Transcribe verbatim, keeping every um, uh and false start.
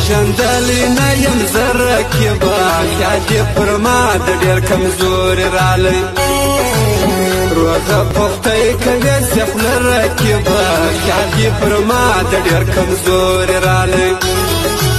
پیژندلی نه یم زه رقیبه خیال دې پر ما د ډېر کمزوري رالی روغه پختی کوې زه خوله رقیبه خیال دې پر ما د ډېر کمزوري رالی